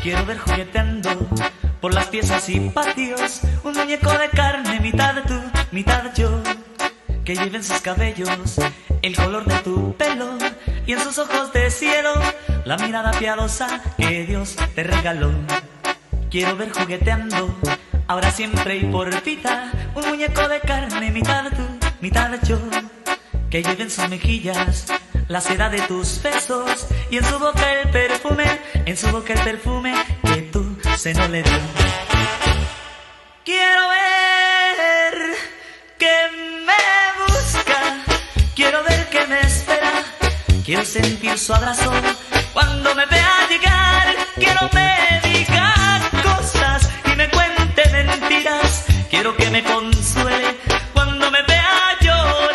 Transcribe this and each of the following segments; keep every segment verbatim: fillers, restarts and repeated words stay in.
Quiero ver jugueteando por las piezas y patios un muñeco de carne, mitad de tú, mitad yo, que lleve en sus cabellos el color de tu pelo y en sus ojos de cielo la mirada piadosa que Dios te regaló. Quiero ver jugueteando ahora, siempre y por vida un muñeco de carne, mitad de tú, mitad de yo, que lleve en sus mejillas la seda de tus besos y en su boca el perfume, en su boca el perfume que tu seno le dio. Quiero ver que me busca, quiero ver que me espera, quiero sentir su abrazo cuando me vea llegar. Quiero me diga cosas y me cuente mentiras, quiero que me consuele cuando me vea llorar.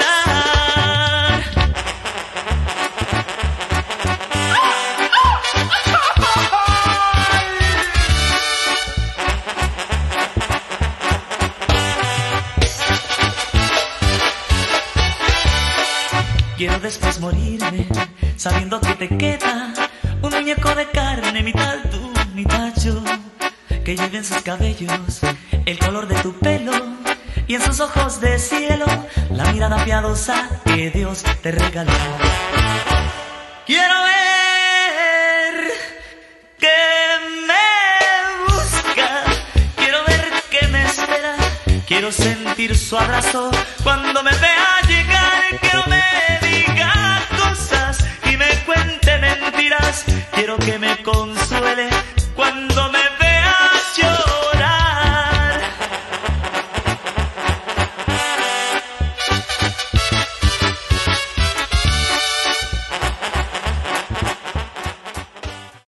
Quiero después morirme sabiendo que te queda un muñeco de carne, mitad tú, mitad yo, que lleve en sus cabellos el color de tu pelo y en sus ojos de cielo la mirada piadosa que Dios te regaló. Quiero ver que me busca, quiero ver que me espera, quiero sentir su abrazo cuando me vea llegar. Quiero me diga cosas y me cuente mentiras, quiero que me consuele cuando